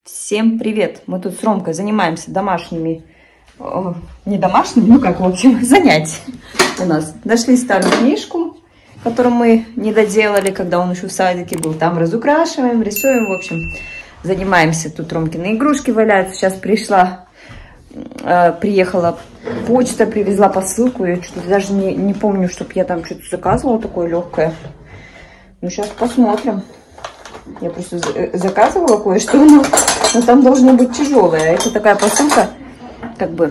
Всем привет! Мы тут с Ромкой занимаемся домашними, не домашними, ну как, в общем, занятия у нас. Нашли старую книжку, которую мы не доделали, когда он еще в садике был. Там разукрашиваем, рисуем, в общем, занимаемся. Тут Ромкины игрушки валяются. Сейчас приехала почта, привезла посылку. Я что-то даже не помню, чтобы я там что-то заказывала такое легкое. Ну, сейчас посмотрим. Я просто заказывала кое-что, но там должно быть тяжелое. Это такая посылка, как бы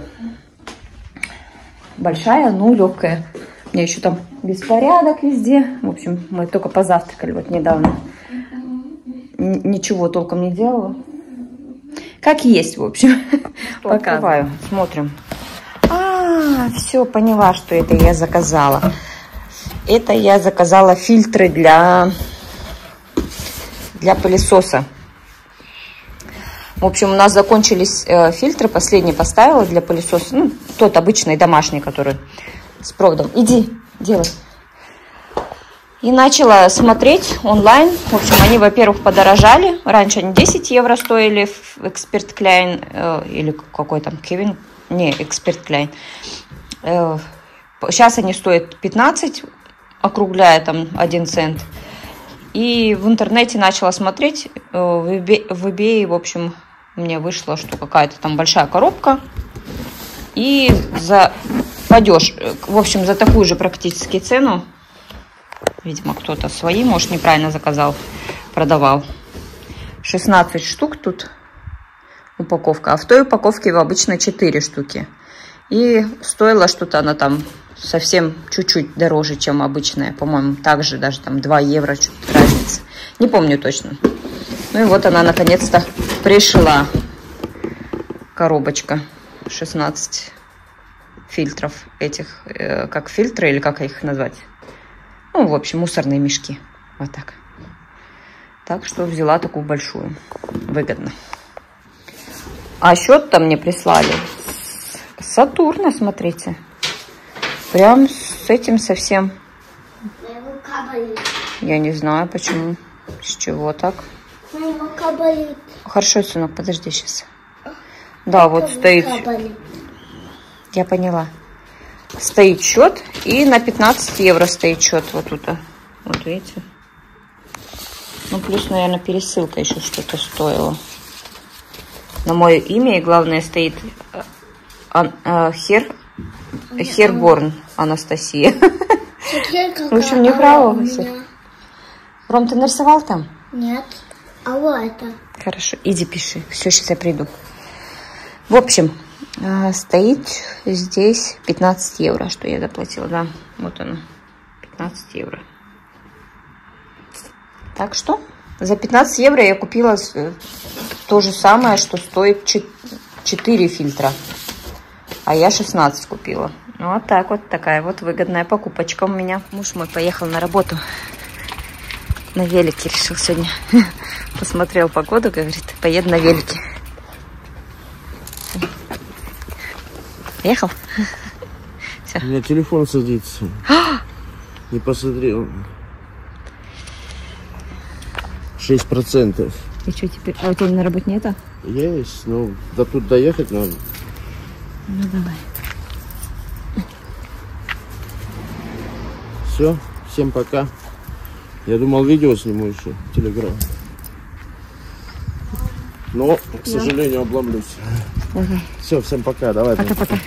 большая, но легкая. У меня еще там беспорядок везде. В общем, мы только позавтракали вот недавно. Ничего толком не делала. Как есть, в общем. Открываю, смотрим. Все, поняла, что это я заказала. Это я заказала фильтры для пылесоса. В общем, у нас закончились фильтры. Последний поставила для пылесоса. Ну, тот обычный, домашний, который с проводом. Иди, делай. И начала смотреть онлайн. В общем, они, во-первых, подорожали. Раньше они 10 евро стоили в Expert Klein. Или какой там, Кевин? Не, Expert Klein. Сейчас они стоят 15, округляя там 1 цент. И в интернете начала смотреть, в eBay, в общем, мне вышло, что какая-то там большая коробка. И за такую же практически цену, видимо, кто-то свои, может, неправильно заказал, продавал. 16 штук тут упаковка, а в той упаковке обычно 4 штуки. И стоила что-то она там совсем чуть-чуть дороже, чем обычная. По-моему, также даже там 2 евро, что-то разница. Не помню точно. Ну и вот она наконец-то пришла. Коробочка. 16 фильтров этих. Как фильтры или как их назвать? Ну, в общем, мусорные мешки. Вот так. Так что взяла такую большую. Выгодно. А счет-то мне прислали. Сатурна, смотрите. Прям с этим совсем. Я не знаю, почему. С чего так? Хорошо, сынок, подожди сейчас. Да, вот стоит. Я поняла. Стоит счет. И на 15 евро стоит счет. Вот тут. Вот видите. Ну, плюс, наверное, пересылка еще что-то стоила. На мое имя. И главное стоит Херборн Анастасия. В общем, не права. Ром, ты нарисовал там? Нет. А вот это. Хорошо, иди пиши. Все, сейчас я приду. В общем, стоит здесь 15 евро, что я заплатила. Да, вот оно. 15 евро. Так что за 15 евро я купила то же самое, что стоит 4 фильтра. А я 16 купила. Вот так вот. Такая вот выгодная покупочка у меня. Муж мой поехал на работу. На велике решил сегодня. Посмотрел погоду, говорит, поеду на велике. Поехал? Все. У меня телефон садится. Не посмотрел. 6%. И что теперь? А у тебя на работе нету? Есть, но до тут доехать надо. Ну давай. Все, всем пока. Я думал, видео сниму еще, телеграм. Но, к сожалению, обломлюсь. Давай. Все, всем пока, давай. Пока-пока.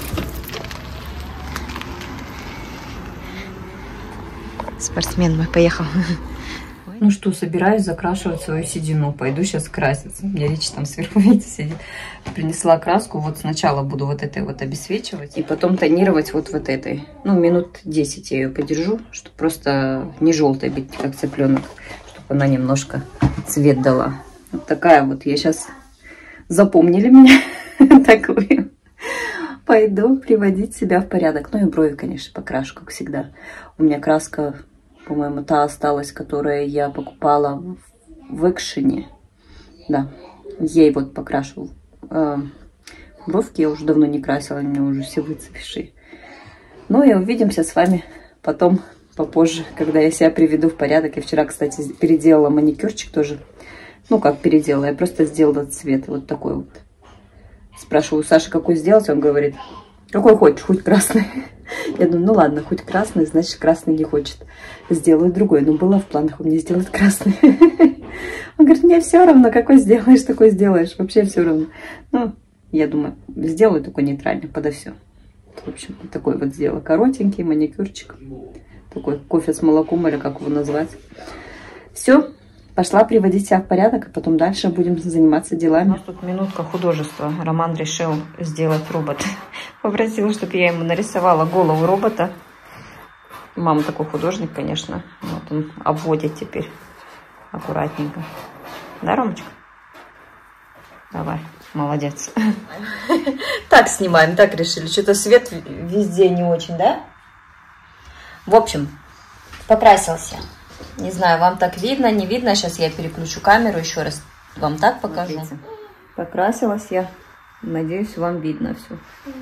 Спортсмен мой поехал. Ну что, собираюсь закрашивать свою седину. Пойду сейчас краситься. У меня Рич там сверху, видите, сидит. Принесла краску. Вот сначала буду вот этой вот обесвечивать. И потом тонировать вот этой. Ну, минут 10 я ее подержу. Чтобы просто не желтой быть, как цыпленок. Чтобы она немножко цвет дала. Вот такая вот. Я сейчас... Запомнили меня такую. Пойду приводить себя в порядок. Ну и брови, конечно, покрашу, как всегда. У меня краска... По-моему, та осталась, которую я покупала в экшене. Да, ей вот покрашу. Бровки я уже давно не красила, они уже все выцветшие. Ну и увидимся с вами потом, попозже, когда я себя приведу в порядок. Я вчера, кстати, переделала маникюрчик тоже. Ну, как переделала, я просто сделала цвет вот такой вот. Спрашиваю у Саши, какой сделать, он говорит, какой хочешь, хоть красный. Я думаю, ну ладно, хоть красный, значит красный не хочет. Сделаю другой. Но было в планах у меня сделать красный. Он говорит, мне все равно, какой сделаешь, такой сделаешь. Вообще все равно. Ну, я думаю, сделаю такой нейтральный подо все. В общем, такой вот сделала коротенький маникюрчик. Такой кофе с молоком, или как его назвать. Все. Пошла приводить себя в порядок, а потом дальше будем заниматься делами. У нас тут минутка художества. Роман решил сделать робота. Попросил, чтобы я ему нарисовала голову робота. Мама такой художник, конечно. Вот он обводит теперь аккуратненько. Да, Ромочка? Давай, молодец. Так снимаем, так решили. Что-то свет везде не очень, да? В общем, покрасился. Не знаю, вам так видно, не видно. Сейчас я переключу камеру, еще раз вам так покажу. Смотрите. Покрасилась я. Надеюсь, вам видно все.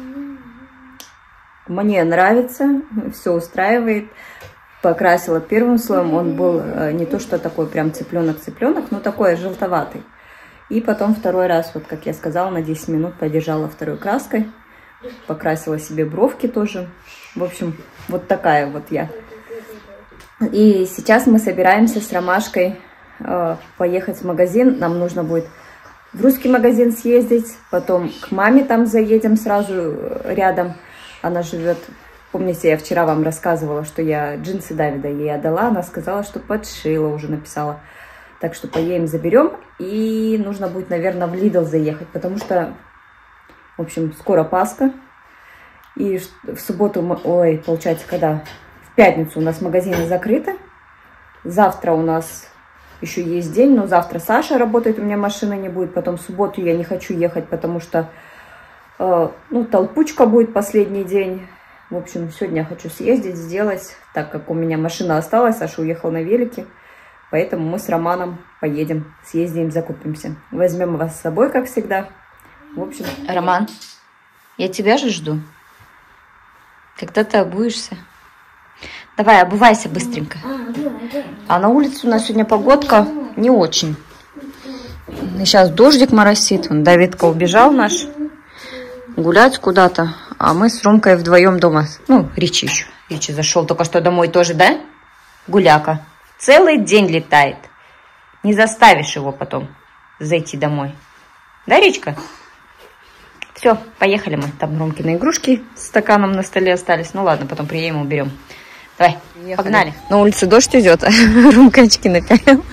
Мне нравится, все устраивает. Покрасила первым слоем. Он был не то, что такой прям цыпленок-цыпленок, но такой желтоватый. И потом второй раз, вот как я сказала, на 10 минут подержала второй краской. Покрасила себе бровки тоже. В общем, вот такая вот я. И сейчас мы собираемся с Ромашкой поехать в магазин. Нам нужно будет в русский магазин съездить, потом к маме там заедем сразу рядом. Она живет, помните, я вчера вам рассказывала, что я джинсы Давида ей отдала. Она сказала, что подшила, уже написала. Так что поедем, заберем. И нужно будет, наверное, в Lidl заехать, потому что, в общем, скоро Пасха. И в субботу, ой, получается, когда... В пятницу у нас магазины закрыты. Завтра у нас еще есть день, но завтра Саша работает, у меня машины не будет. Потом в субботу я не хочу ехать, потому что ну, толпучка будет последний день. В общем, сегодня я хочу съездить, сделать, так как у меня машина осталась, Саша уехал на велике. Поэтому мы с Романом поедем, съездим, закупимся. Возьмем вас с собой, как всегда. В общем... Роман, я тебя же жду. Когда ты обуешься? Давай, обувайся быстренько. А на улице у нас сегодня погодка не очень. И сейчас дождик моросит. Вон Давидка убежал наш гулять куда-то. А мы с Ромкой вдвоем дома. Ну, Ричи еще. Ричи зашел только что домой тоже, да? Гуляка. Целый день летает. Не заставишь его потом зайти домой. Да, Ричка? Все, поехали мы. Там Ромкины игрушки с стаканом на столе остались. Ну ладно, потом приедем, уберем. Давай, приехали. Погнали. На улице дождь идет, а Ромка очки напялил.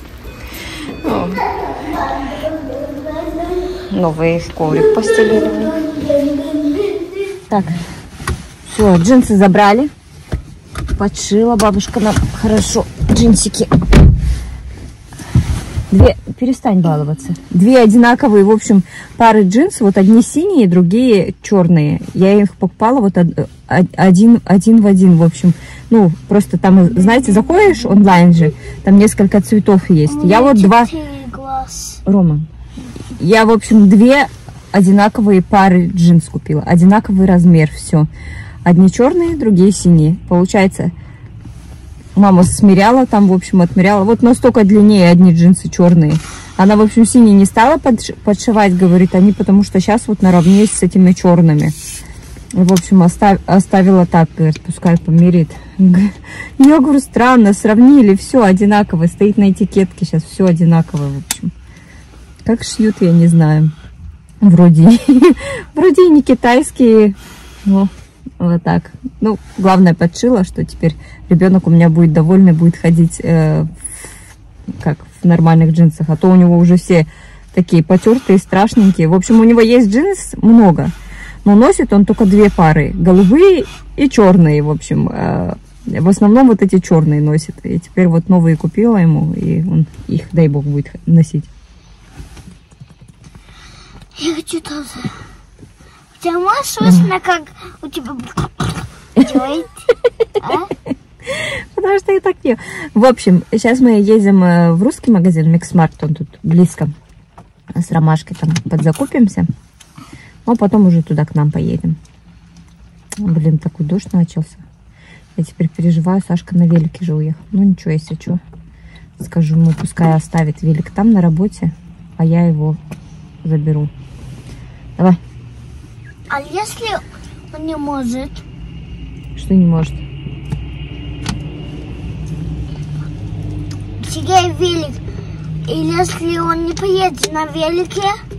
Новый коврик постелили. Так, все, джинсы забрали. Подшила бабушка нам хорошо джинсики. Перестань баловаться. Две одинаковые, в общем, пары джинсов. Вот одни синие, другие черные. Я их покупала вот один в один, в общем. Ну, просто там, знаете, заходишь онлайн же, там несколько цветов есть. Я вот два... Рома, я, в общем, две одинаковые пары джинс купила. Одинаковый размер, все. Одни черные, другие синие. Получается... Мама смеряла там, в общем, отмеряла. Вот настолько длиннее одни джинсы черные. Она, в общем, синие не стала подшивать, говорит, они потому что сейчас вот наравне с этими черными. В общем, оставила так, говорит, пускай померит. Я говорю, странно, сравнили, все одинаково. Стоит на этикетке сейчас, все одинаково, в общем. Как шьют, я не знаю. Вроде и не китайские, но... Вот так. Ну, главное, подшила, что теперь ребенок у меня будет довольный, будет ходить как в нормальных джинсах. А то у него уже все такие потертые, страшненькие. В общем, у него есть джинс много, но носит он только две пары. Голубые и черные, в общем. В основном вот эти черные носит. И теперь вот новые купила ему, и он их, дай бог, будет носить. Я хочу тоже. У тебя можешь слышно, как у тебя делает? Потому что я так пью. В общем, сейчас мы едем в русский магазин Миксмарт, он тут близко. С Ромашкой там подзакупимся. А потом уже туда к нам поедем. Блин, такой дождь начался. Я теперь переживаю, Сашка на велике же уехал. Ну ничего, если что. Скажу ему, пускай оставит велик там на работе, а я его заберу. Давай. А если он не может? Что не может? Сергей велик. И если он не поедет на велике?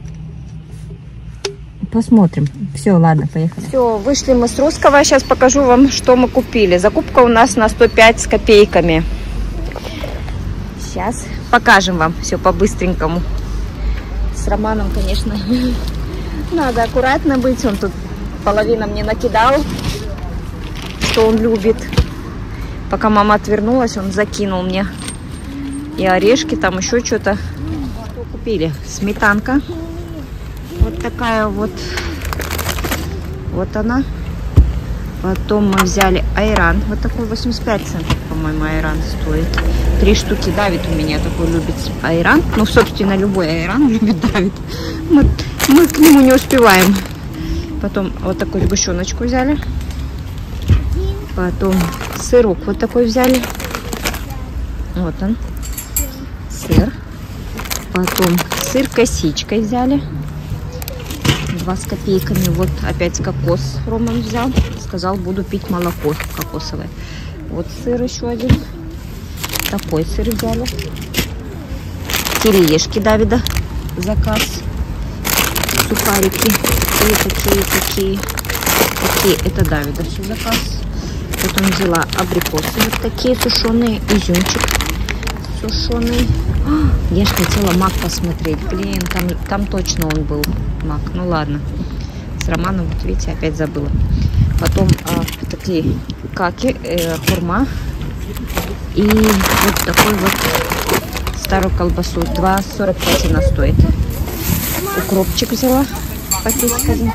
Посмотрим. Все, ладно, поехали. Все, вышли мы с Русского. Сейчас покажу вам, что мы купили. Закупка у нас на 105 с копейками. Сейчас покажем вам все по-быстренькому. С Романом, конечно, надо аккуратно быть. Он тут половину мне накидал, что он любит. Пока мама отвернулась, он закинул мне и орешки, там еще что-то. Что купили? Сметанка. Вот такая вот. Вот она. Потом мы взяли айран. Вот такой 85 центов, по-моему, айран стоит. 3 штуки. Давид у меня такой любит айран. Ну, собственно, любой айран любит Давид. Мы к нему не успеваем. Потом вот такую сгущеночку взяли. Потом сырок вот такой взяли. Вот он. Сыр. Потом сыр косичкой взяли. 2 с копейками. Вот опять кокос Роман взял. Сказал, буду пить молоко кокосовое. Вот сыр еще один. Такой сыр взяли. Кириешки Давида. Заказ. Сухарики. Такие. Это Давида все заказ. Потом взяла абрикосы. Вот такие сушеные. Изюмчик сушеный. Я же хотела мак посмотреть. Блин, там точно он был, мак. Ну ладно. С Романом, вот видите, опять забыла. Потом такие каки, хурма. И вот такой вот старую колбасу. 2,45 она стоит. Укропчик взяла. Пакетик один.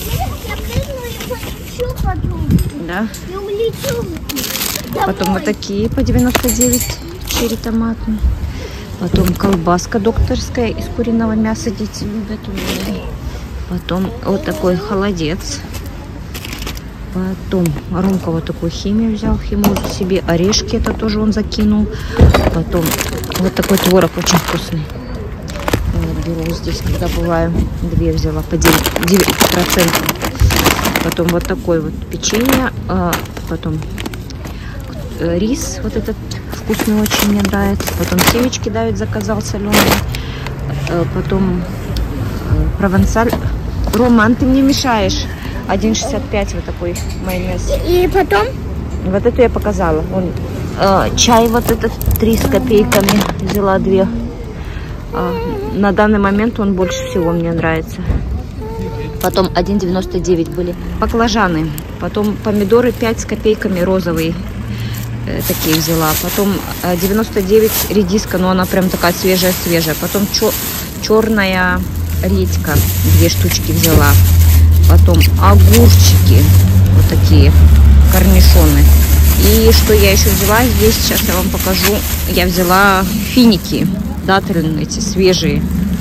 Да. Потом вот такие по 99. Черри томатный. Потом колбаска докторская из куриного мяса. Дети любят у меня. Потом вот такой холодец. Потом Ромка вот такую химию взял. Химию себе. Орешки это тоже он закинул. Потом вот такой творог очень вкусный. Вот, беру здесь, когда бываю. 2 взяла по 9%. Потом вот такой вот печенье. Потом рис вот этот вкусный очень мне нравится. Потом семечки Давид заказал соленые. Потом провансаль. Роман, ты мне мешаешь. 1,65 вот такой майонез. И потом? Вот это я показала. Вон, чай вот этот 3 с копейками. Взяла 2. На данный момент он больше всего мне нравится. Потом 1,99 были баклажаны. Потом помидоры 5 с копейками розовые. Такие взяла. Потом 99 редиска, но она прям такая свежая-свежая. Потом черная редька. 2 штучки взяла. Потом огурчики. Вот такие. Корнишоны. И что я еще взяла здесь, сейчас я вам покажу. Я взяла финики. Дательные эти свежие.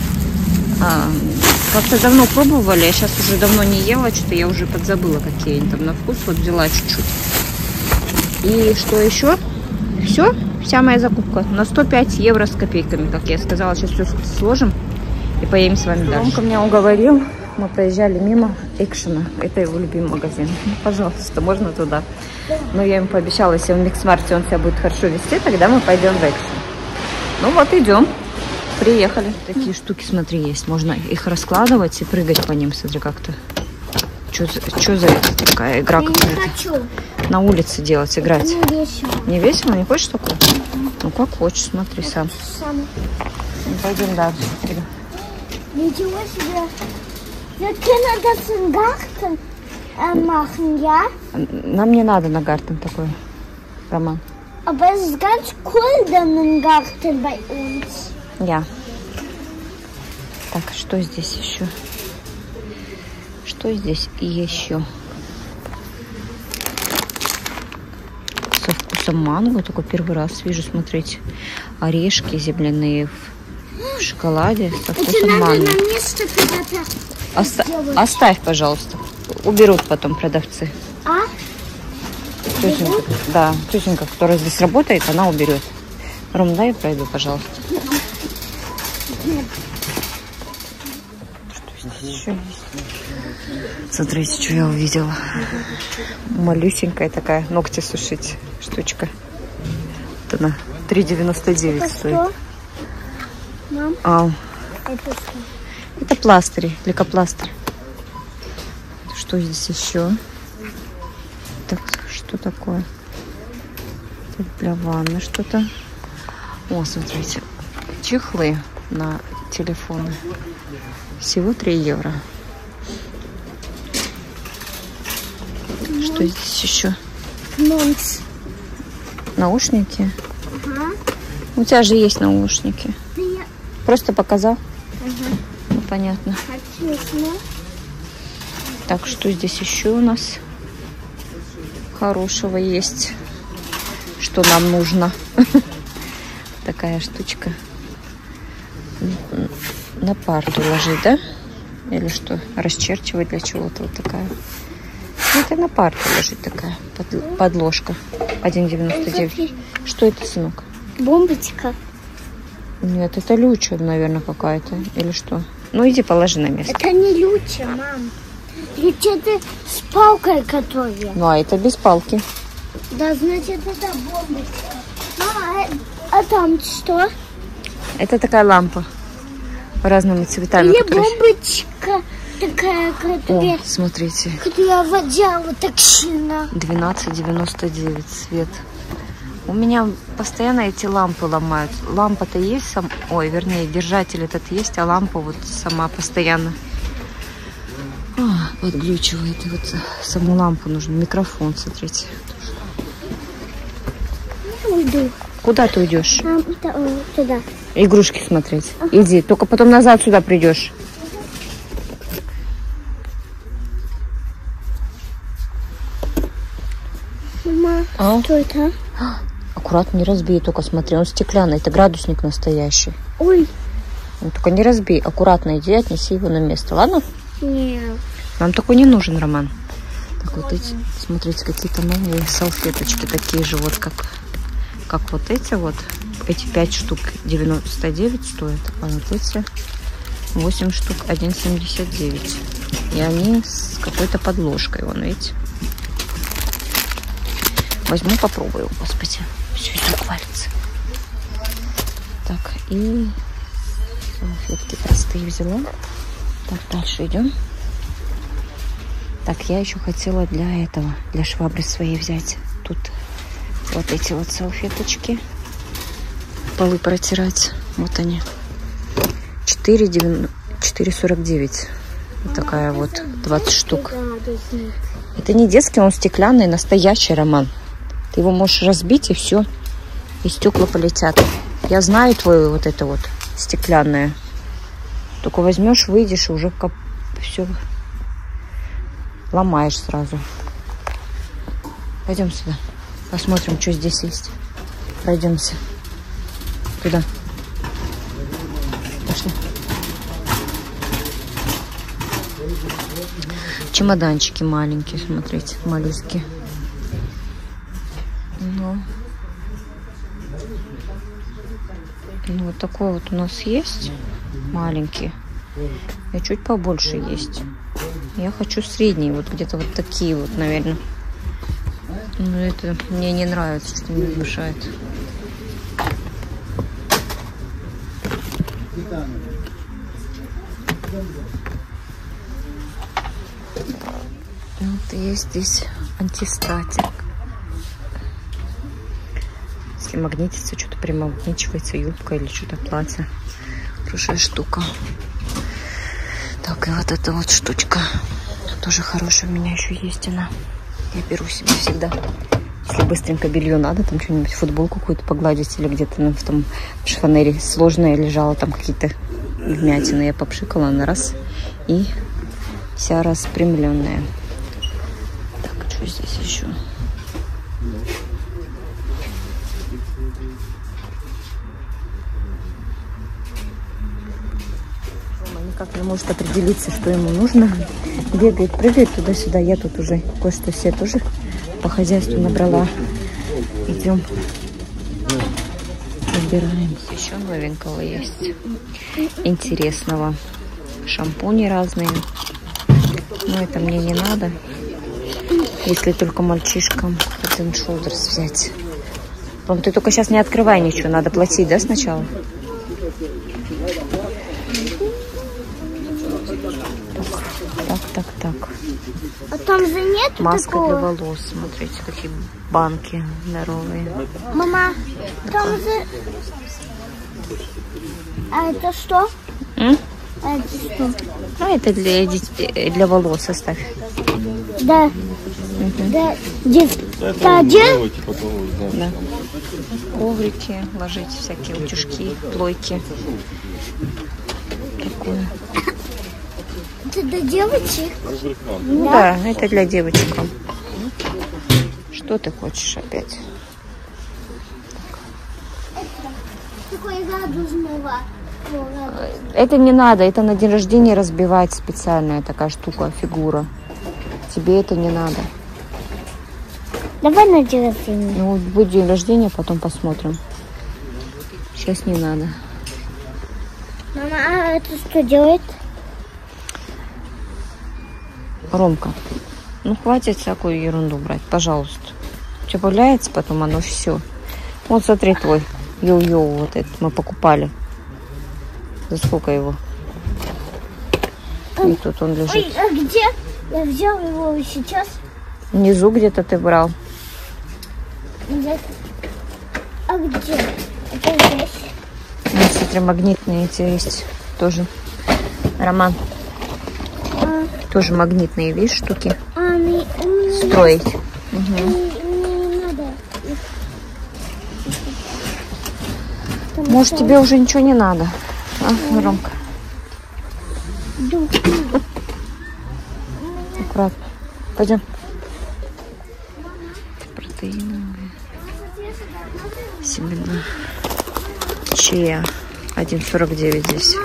Как-то давно пробовали, я сейчас уже давно не ела. Что-то я уже подзабыла, какие они там на вкус. Вот взяла чуть-чуть. И что еще? Все, вся моя закупка на 105 евро с копейками, как я сказала. Сейчас все сложим и поедем с вами дальше. Ромка меня уговорил, мы проезжали мимо Экшена, это его любимый магазин. Ну, пожалуйста, можно туда. Но я ему пообещала, если в Миксмарте он себя будет хорошо вести, тогда мы пойдем в Экшен. Ну вот, идем. Приехали. Такие штуки, смотри, есть. Можно их раскладывать и прыгать по ним. Смотри, как-то. Что за такая игра какая-то? На улице делать, играть. Не весело. Не весело? Не хочешь такое? Ну, как хочешь, смотри сам. Пойдем дальше. Ничего себе. Wir können das im Garten machen, ja? Нам не надо на Garten такой, Роман. Aber es ist ganz cool, dann im Garten bei uns. Я. Так, что здесь еще? Что здесь еще? Со вкусом манго. Только первый раз вижу, смотреть. Орешки земляные в шоколаде со вкусом манго. Оставь, пожалуйста. Уберут потом продавцы. А? Тетенька, да, тетенька, которая здесь работает, она уберет. Ром, дай я пройду, пожалуйста. Что здесь еще есть? Смотрите, что я увидела. Малюсенькая такая, ногти сушить штучка. Вот она, 3,99 стоит. Мам, это что? Это пластыри, лейкопластырь. Что здесь еще? Так, что такое? Это для ванны что-то. О, смотрите, чехлы на телефоны. Всего 3 евро. Что здесь еще? Нонс. Наушники? Ага. У тебя же есть наушники. Да я... Просто показал? Ага. Ну, понятно. Отлично. Так, что здесь еще у нас хорошего есть? Что нам нужно? Такая штучка. На парту ложить, да? Или что? Расчерчивать для чего-то вот такая. Это на парту ложить такая подложка. 1,99. Что это, сынок? Бомбочка. Нет, это люча, наверное, какая-то. Или что? Ну, иди положи на место. Это не люча, мам. Люча это с палкой которая. Ну, а это без палки. Да, значит, это бомбочка. Мама, а там что? Это такая лампа. Разными цветами. Или бомбочка такая, которая... О, смотрите. Которая водя вот так сильно. 12,99 цвет. У меня постоянно эти лампы ломают. Лампа-то есть сам... Ой, вернее, держатель этот есть, а лампа вот сама постоянно подглючивает. И вот саму лампу нужно. Микрофон, смотрите. Я уйду. Куда ты уйдешь? Туда. Игрушки смотреть. Иди, только потом назад сюда придешь. Мама, что это? Аккуратно, не разбей, только смотри. Он стеклянный, это градусник настоящий. Ой. Ну, только не разбей. Аккуратно иди, отнеси его на место, ладно? Нет. Нам такой не нужен, Роман. Так, вот эти, смотрите, какие-то новые салфеточки, такие же вот, как вот эти вот. Эти 5 штук 99 стоят, а вот эти 8 штук 1,79. И они с какой-то подложкой, вон, видите? Возьму, попробую, господи. Все из рук валится. Так, и салфетки простые взяла. Так, дальше идем. Так, я еще хотела для этого, для швабры своей взять. Тут вот эти вот салфеточки. Полы протирать. Вот они. 4,49. Вот такая вот. 20 штук. Это не детский, он стеклянный, настоящий, Роман. Ты его можешь разбить, и все. И стекла полетят. Я знаю твое вот это вот стеклянное. Только возьмешь, выйдешь, и уже все ломаешь сразу. Пойдем сюда. Посмотрим, что здесь есть. Пройдемся. Туда. Пошли. Чемоданчики маленькие, смотрите, моллюски. Ну, вот такой вот у нас есть маленький. И чуть побольше есть. Я хочу средний, вот где-то вот такие вот, наверное. Но это мне не нравится, что мне мешает. Вот есть здесь антистатик. Если магнитится, что-то примагничивается, юбка или что-то платье. Хорошая штука. Так, и вот эта вот штучка тоже хорошая. У меня еще есть она. Я беру себе всегда. Если быстренько белье надо, там что-нибудь, футболку какую-то погладить или где-то в том шифонере сложное лежало, там какие-то вмятины. Я попшикала на раз и вся распрямленная. Так, что здесь еще? Никак не может определиться, что ему нужно. Бегает, прыгает туда-сюда. Я тут уже кое-что себе тоже по хозяйству набрала. Идем Выбираем. Еще новенького есть. Интересного. Шампуни разные. Но это мне не надо. Если только мальчишкам Head and Shoulders взять. Ром, ты только сейчас не открывай ничего. Надо платить, да, сначала? Так. А там же нет Маска такого? для волос. Смотрите, какие банки здоровые. Мама, там же... А это что? М? А это что? А это для волос оставь. Да. Да. Это делайте потом, Да. Коврики, ложить всякие утюжки, плойки. Такое. Это для девочек? Ну да, это для девочек. Что ты хочешь опять? Такое радужного. Это не надо, это на день рождения разбивать специальная такая штука, фигура. Тебе это не надо. Давай на день рождения. Ну, будет день рождения, потом посмотрим. Сейчас не надо. Мама, а это что делает? Ромка, ну хватит всякую ерунду брать, пожалуйста. Что появляется потом оно все. Вот смотри твой йоу-йоу, вот этот мы покупали. За сколько его? И тут он лежит. Ой, а где? Я взял его сейчас. Внизу где-то ты брал. А где? Это здесь. Вот, смотри, магнитные эти есть тоже. Роман. Тоже магнитные, видишь, штуки. Строить. Угу. Не надо. Может, тебе уже ничего не надо? А, Ромка? Аккуратно. Пойдем. Протеиновые. Семена. Чия. 1,49 здесь.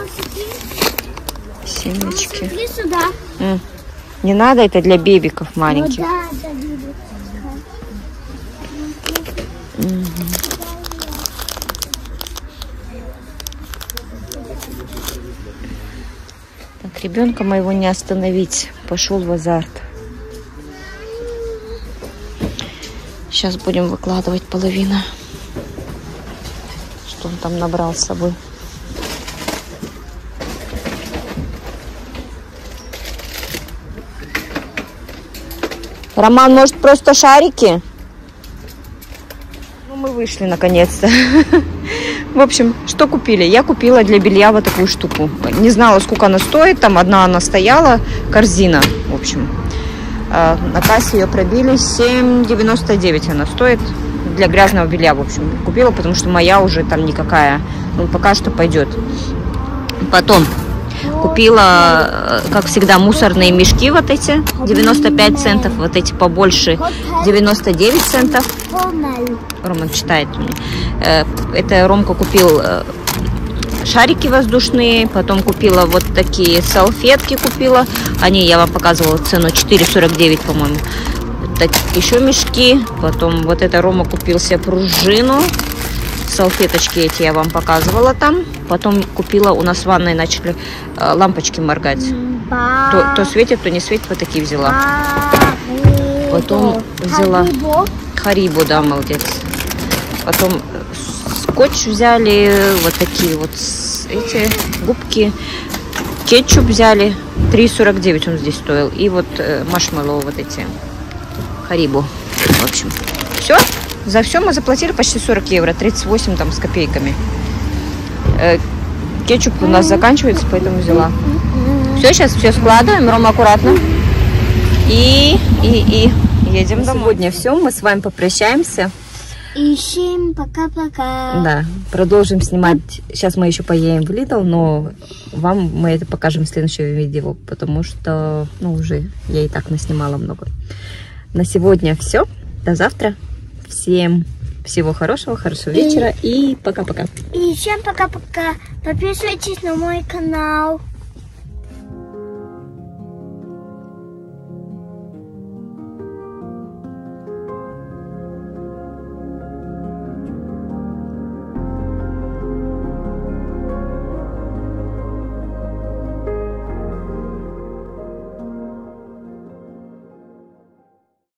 Семечки. Иди сюда. Не надо, это для бебиков маленьких. Ну, да, бебик. Так, ребенка моего не остановить. Пошел в азарт. Сейчас будем выкладывать половину. Что он там набрал с собой. Роман, может, просто шарики? Ну, мы вышли наконец-то. В общем, что купили? Я купила для белья вот такую штуку. Не знала, сколько она стоит. Там одна она стояла, корзина. В общем, на кассе ее пробили. 7,99 она стоит. Для грязного белья, в общем, купила, потому что моя уже там никакая. Ну, пока что пойдет. Потом купила, как всегда, мусорные мешки вот эти, 95 центов, вот эти побольше, 99 центов. Рома читает мне. Это Ромка купил шарики воздушные, потом купила вот такие салфетки купила. Они, я вам показывала цену, 4,49, по-моему. Так, еще мешки, потом вот это Рома купил себе пружину. Салфеточки эти я вам показывала там. Потом купила, у нас в ванной начали лампочки моргать. То светит, то не светит, вот такие взяла. Потом взяла Харибо, да, молодец. Потом скотч взяли, вот такие вот эти губки. Кетчуп взяли, 3,49 он здесь стоил. И вот маршмеллоу вот эти, Харибо. В общем, все. За все мы заплатили почти 40 евро, 38 там с копейками. Кетчуп у нас заканчивается, поэтому взяла. Все, сейчас все складываем, Рома, аккуратно. И едем домой. Сегодня все, мы с вами попрощаемся. И всем пока-пока. Да, продолжим снимать. Сейчас мы еще поедем в Lidl, но вам мы это покажем в следующем видео, потому что, ну, уже я и так наснимала много. На сегодня все. До завтра. Всем всего хорошего, хорошего вечера и пока-пока. И всем пока-пока. Подписывайтесь на мой канал.